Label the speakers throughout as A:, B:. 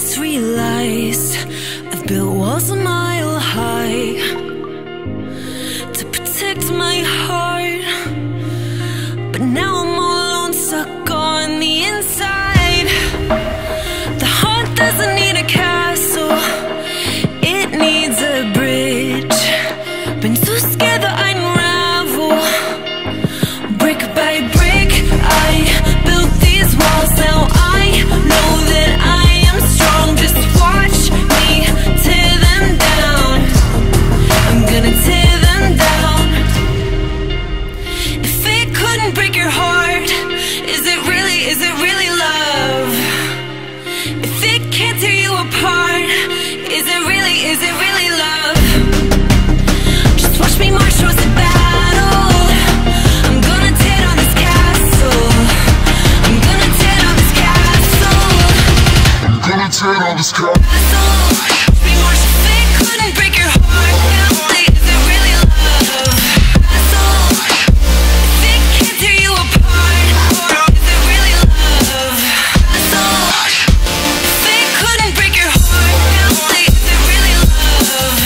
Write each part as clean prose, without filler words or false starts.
A: just realized I've built walls a mile high to protect my heart, but now I'm all alone, stuck on the inside. The heart doesn't need a castle, it needs a bridge. Been too scared that I'd unravel. Brick by brick, I built these walls. Now I know that I am strong. Just watch me tear them down. I'm gonna tear them down. If it couldn't break your heart, is it really love? If it can't tear you apart, is it really love? Just watch me march towards the battle. I'm gonna tear down this castle. I'm gonna tear down this castle. I'm gonna tear down this castle. Watch me march. If it couldn't break your heart, is it really love? If it can't tear you apart, is it really love? If it couldn't break your heart, is it really love?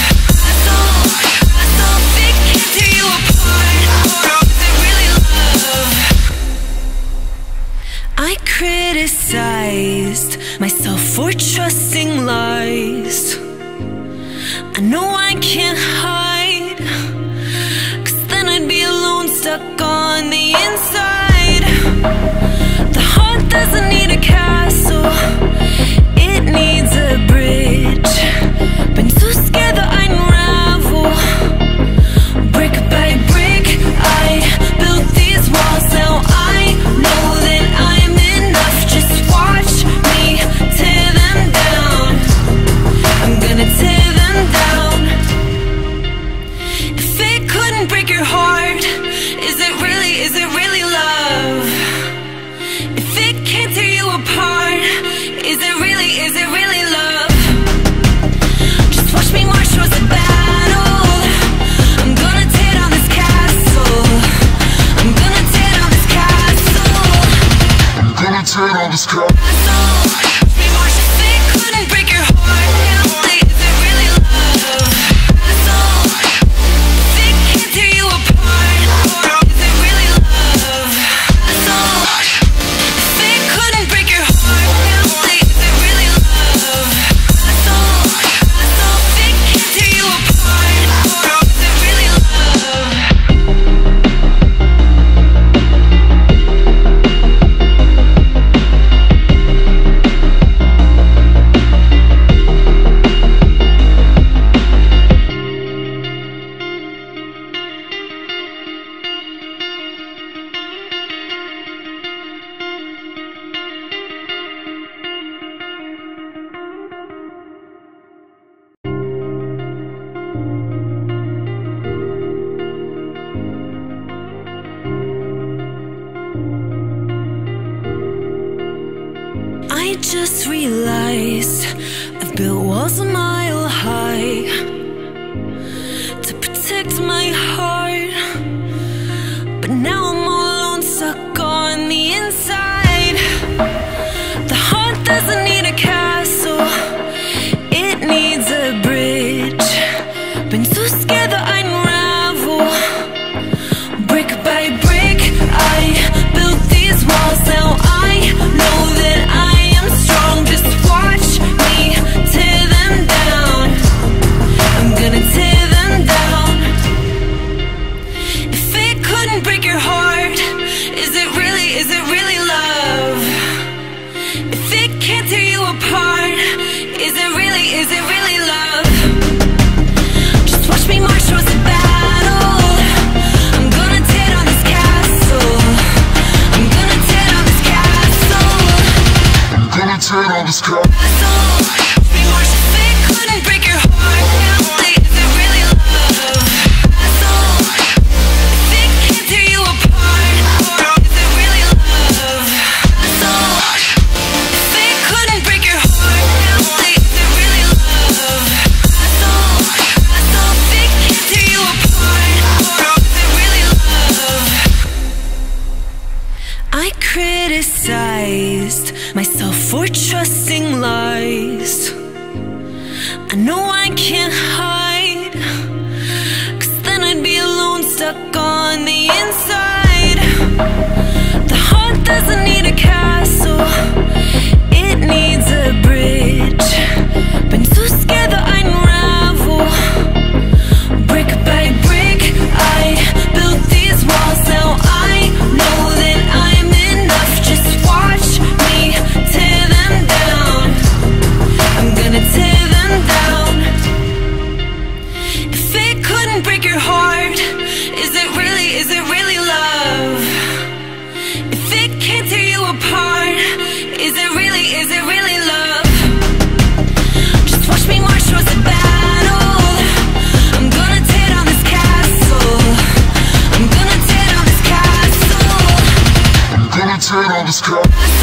A: If it can't tear you apart, is it really love? I criticized myself for trusting lies. I know I can't hide, 'cause then I'd be alone, stuck on the inside. The heart doesn't need a castle, it needs a bridge. Been too scared that I'd unravel. Brick by brick, I built these walls. Now I know that I'm enough. Just watch me tear them down. I'm gonna tear them down. If it couldn't break your heart, is it really love? If it can't tear you apart, is it really love? Just watch me march towards the battle. I'm gonna tear down this castle. I'm gonna tear down this castle. I'm gonna tear down this castle. Watch me march. If it couldn't break your heart, is it really love? If it can't tear you apart, is it really love? If it couldn't break your heart, is it really love? If it can't tear you apart, is it really love? I just realized I've built walls a mile high to protect my heart, but now I'm all alone, stuck on the inside. The heart doesn't need a castle, it needs a bridge. Been too scared that I'd unravel. Brick by brick, I built these walls. Now I know that I am strong. Just watch me tear them down. I'm gonna tear them down. stuck on the inside. The heart doesn't need a castle, it needs a bridge. Been too scared that I'd unravel. Brick by brick, I built these walls. Now I know that I'm enough. Just watch me tear them down. I'm gonna tear them down. If it couldn't break your heart, is it really love? If it can't tear you apart, is it really love? Just watch me march towards the battle. I'm gonna tear down this castle. I'm gonna tear down this castle. I'm gonna tear down this castle.